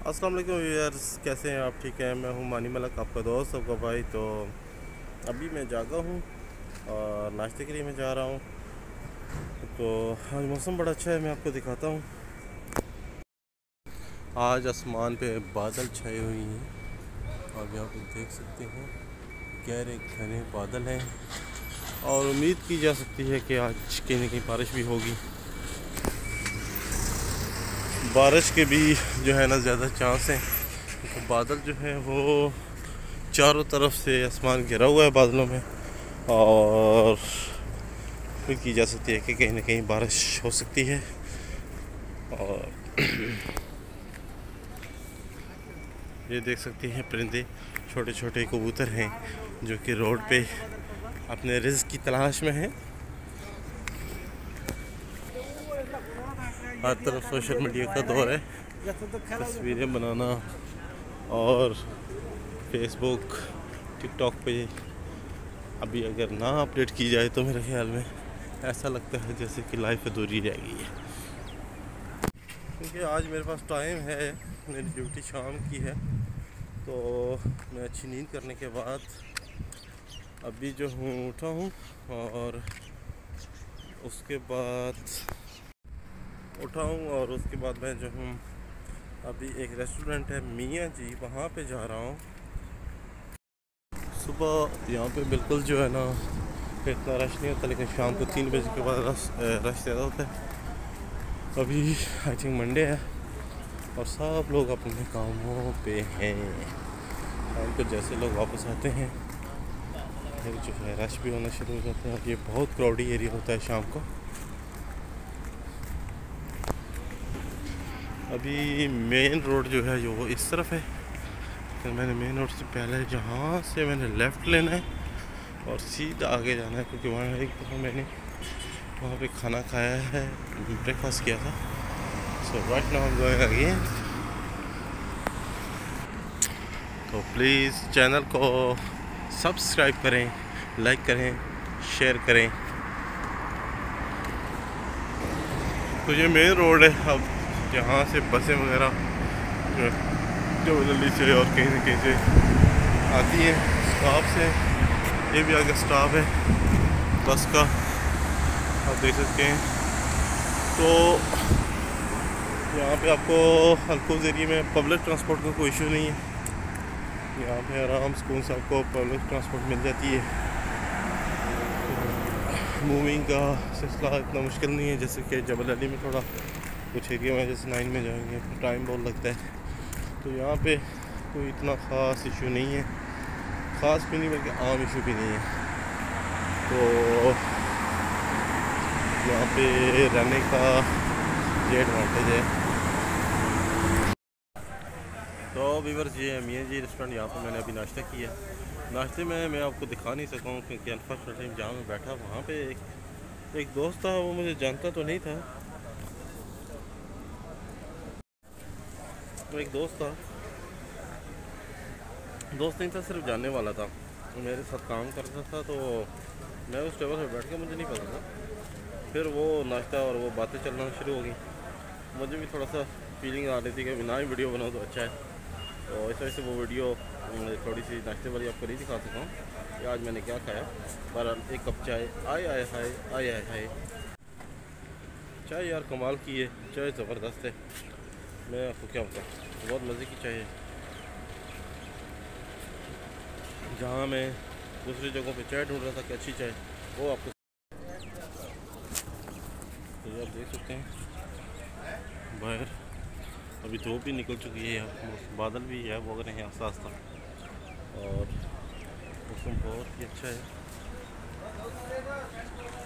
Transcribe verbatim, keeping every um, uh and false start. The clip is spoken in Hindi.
अस्सलाम वालेकुम व्यूअर्स, कैसे हैं आप? ठीक है, मैं हूं मानी मलक, आपका दोस्त, आपका भाई। तो अभी मैं जागा हूं और नाश्ते के लिए मैं जा रहा हूं। तो आज मौसम बड़ा अच्छा है, मैं आपको दिखाता हूं। आज आसमान पे बादल छाए हुए हैं, आप यहाँ पर देख सकते हैं। गहरे घने बादल हैं और उम्मीद की जा सकती है कि आज कहीं ना कहीं बारिश भी होगी। बारिश के भी जो है ना ज़्यादा चांस हैं, क्योंकि बादल जो है वो चारों तरफ से आसमान घिरा हुआ है बादलों में, और उम्मीद की जा सकती है कि कहीं ना कहीं बारिश हो सकती है। और ये देख सकते हैं परिंदे, छोटे छोटे कबूतर हैं जो कि रोड पे अपने रिज़्क़ की तलाश में हैं। हर तरफ सोशल मीडिया का दौर है, तस्वीरें बनाना और फेसबुक टिकटॉक पे अभी अगर ना अपडेट की जाए तो मेरे ख्याल में ऐसा लगता है जैसे कि लाइफ अधूरी रह गई है। क्योंकि आज मेरे पास टाइम है, मेरी ड्यूटी शाम की है, तो मैं अच्छी नींद करने के बाद अभी जो हूँ उठा हूँ, और उसके बाद उठा हूँ और उसके बाद मैं जो हूँ अभी एक रेस्टोरेंट है मियाँ जी, वहाँ पे जा रहा हूँ। सुबह यहाँ पे बिल्कुल जो है ना इतना रश नहीं होता, लेकिन शाम को तीन बजे के बाद रश रश ज़्यादा होता है। अभी आई थिंक मंडे है और सब लोग अपने कामों पे हैं। शाम को जैसे लोग वापस आते हैं फिर जो है रश भी होना शुरू हो जाता है, और ये बहुत क्राउडी एरिया होता है शाम को। अभी मेन रोड जो है जो वो इस तरफ है, फिर मैंने मेन रोड से पहले जहाँ से मैंने लेफ़्ट लेना है और सीधा आगे जाना है, क्योंकि वहाँ एक दफ़ा मैंने वहाँ पे खाना खाया है, ब्रेकफास्ट किया था। So right now I am going again. तो प्लीज़ चैनल को सब्सक्राइब करें, लाइक करें, शेयर करें। तो ये मेन रोड है, अब यहाँ से बसें वगैरह जो दिल्ली से और कहीं ना कहीं से आती हैं, स्टॉप से। ये भी आगे स्टॉप है बस का, आप देख सकते हैं। तो यहाँ पे आपको हल्कोज एरिया में पब्लिक ट्रांसपोर्ट का कोई इशू नहीं है, यहाँ पे आराम सुकून से आपको पब्लिक ट्रांसपोर्ट मिल जाती है। मूविंग का सिलसिला इतना मुश्किल नहीं है, जैसे कि जबल अली में थोड़ा कुछ एरिया में जैसे नाइन में जाएंगे तो टाइम बहुत लगता है। तो यहाँ पे कोई इतना ख़ास इशू नहीं है, ख़ास भी नहीं बल्कि आम इशू भी नहीं है। तो यहाँ पे रहने का ये एडवांटेज है। तो व्यूअर्स, ये मियाँ जी रेस्टोरेंट, यहाँ पर मैंने अभी नाश्ता किया। नाश्ते में मैं आपको दिखा नहीं सका हूँ क्योंकि अनफॉर्चुनेटली जहाँ मैं बैठा वहाँ पे एक, एक दोस्त था, वो मुझे जानता तो नहीं था। तो एक दोस्त था, दोस्त नहीं था, सिर्फ जानने वाला था, मेरे साथ काम करता था। तो मैं उस टेबल पर बैठ के, मुझे नहीं पता था, फिर वो नाश्ता और वो बातें चलना शुरू हो गई। मुझे भी थोड़ा सा फीलिंग आ रही थी कि ना ही वीडियो बनाओ तो अच्छा है, तो इस वजह से वो वीडियो थोड़ी सी नाश्ते वाली आपको नहीं दिखा सकता हूँ कि आज मैंने क्या खाया। पर एक कप चाय, आए आए हाय आए आए हाय, चाय यार कमाल की है, चाय ज़बरदस्त है। मैं आपको क्या बताऊँ, बहुत मज़े की चाय है। जहाँ मैं दूसरी जगहों पे चाय ढूंढ रहा था कि अच्छी चाय, वो आपको तो आप देख सकते हैं बाहर अभी धूप भी निकल चुकी है, बादल भी है वो रहे हैं आस्ता आस्ता, और मौसम बहुत ही अच्छा है।